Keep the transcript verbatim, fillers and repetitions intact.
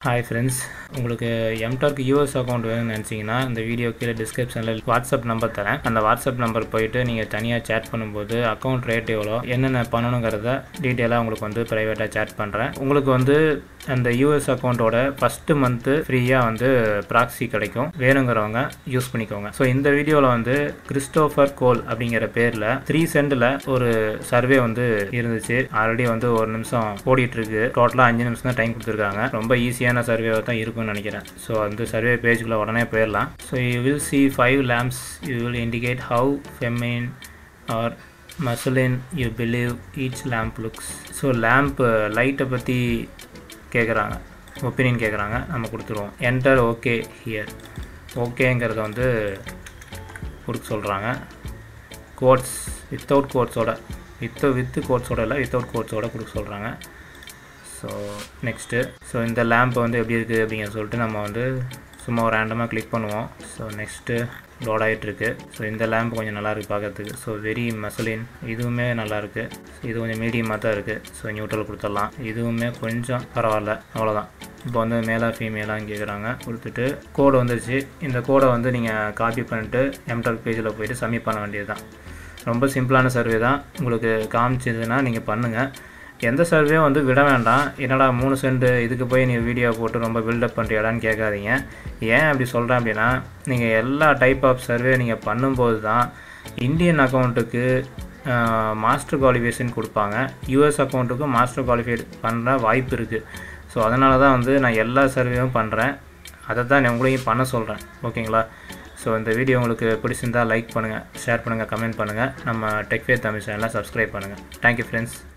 Hi friends, உங்களுக்கு எம்டார்க் US account வேணும்னு நினச்சிங்கன்னா இந்த வீடியோ கீழே டிஸ்கிரிப்ஷனில் வாட்ஸ்அப் நம்பர் தரேன். அந்த வாட்ஸ்அப் நம்பர் போயிட்டு நீங்கள் தனியாக சேட் பண்ணும்போது அக்கௌண்ட் ரேட் எவ்வளோ என்னென்ன பண்ணணுங்கிறத டீட்டெயிலாக உங்களுக்கு வந்து ப்ரைவேட்டாக சேட் பண்ணுறேன். உங்களுக்கு வந்து அந்த யூஎஸ் அக்கௌண்ட்டோட ஃபஸ்ட்டு மந்த்து ஃப்ரீயாக வந்து ப்ராக்ஸி கிடைக்கும். வேணுங்கிறவங்க யூஸ் பண்ணிக்கோங்க. ஸோ இந்த வீடியோவில் வந்து கிறிஸ்டோஃபர் கோல் அப்படிங்கிற பேரில் த்ரீ சென்டில் ஒரு சர்வே வந்து இருந்துச்சு. ஆல்ரெடி வந்து ஒரு நிமிஷம் ஓடிட்டுருக்கு. டோட்டலாக அஞ்சு நிமிஷம் தான் டைம் கொடுத்துருக்காங்க. ரொம்ப ஈஸியான சர்வேவாக தான் இருக்கும்னு நினைக்கிறேன். ஸோ அந்த சர்வே பேஜுக்குள்ளே உடனே போயிடலாம். So you will see five lamps. You will indicate how feminine are masculine you believe each lamp looks. So lamp லைட்டை பற்றி கேட்குறாங்க, ஒப்பீனியன் கேட்குறாங்க. நம்ம கொடுத்துருவோம். Enter okay here. ஓகேங்கிறத வந்து கொடுக்க சொல்கிறாங்க. கோட்ஸ் வித்தவுட் கோட்ஸோட வித் வித்து கோட்ஸோட இல்லை வித்தவுட் கோட்ஸோட கொடுக்க சொல்கிறாங்க. ஸோ நெக்ஸ்ட்டு ஸோ இந்த லேம்ப் வந்து எப்படி இருக்குது அப்படிங்கிற சொல்லிட்டு நம்ம வந்து சும்மா ஒரு ரேண்டமாக கிளிக் பண்ணுவோம். ஸோ நெக்ஸ்ட்டு லோட் ஆகிட்டுருக்கு. ஸோ இந்த லேம்ப் கொஞ்சம் நல்லாயிருக்கு பார்க்கறதுக்கு. ஸோ வெரி மசலின் இதுவுமே நல்லாயிருக்கு. இது கொஞ்சம் மீடியமாக தான் இருக்குது. ஸோ நியூட்ரல் கொடுத்துடலாம். இதுவுமே கொஞ்சம் பரவாயில்ல, அவ்வளோதான். இப்போ வந்து மேலாக ஃபீமேலாக கேட்குறாங்க. கொடுத்துட்டு கோடு வந்துருச்சு. இந்த கோடை வந்து நீங்கள் காப்பி பண்ணிட்டு எம்டார்க் பேஜில் போய்ட்டு சப்மிட் பண்ண வேண்டியது தான். ரொம்ப சிம்பிளான சர்வே தான். உங்களுக்கு காமிச்சதுன்னா நீங்கள் பண்ணுங்கள். எந்த சர்வே வந்து விட வேண்டாம். என்னடா மூணு சென்ட் இதுக்கு போய் நீ வீடியோ போட்டு ரொம்ப பில்டப் பண்ணுறியாடான்னு கேட்காதீங்க. ஏன் அப்படி சொல்கிறேன் அப்படின்னா, நீங்கள் எல்லா டைப் ஆஃப் சர்வே நீங்கள் பண்ணும்போது தான் இந்தியன் அக்கௌண்ட்டுக்கு மாஸ்டர் குவாலிஃபிகேஷன் கொடுப்பாங்க. யூஎஸ் அக்கௌண்ட்டுக்கு மாஸ்டர் குவாலிஃபைட் பண்ணுற வாய்ப்பு இருக்குது. ஸோ அதனால தான் வந்து நான் எல்லா சர்வேவும் பண்ணுறேன். அதை தான் நான் உங்களையும் பண்ண சொல்கிறேன். ஓகேங்களா? ஸோ இந்த வீடியோ உங்களுக்கு பிடிச்சிருந்தால் லைக் பண்ணுங்கள், ஷேர் பண்ணுங்கள், கமெண்ட் பண்ணுங்கள். நம்ம டெக் ஃபேர் தமிழ் சேனலை சப்ஸ்கிரைப் பண்ணுங்கள். Thank you friends.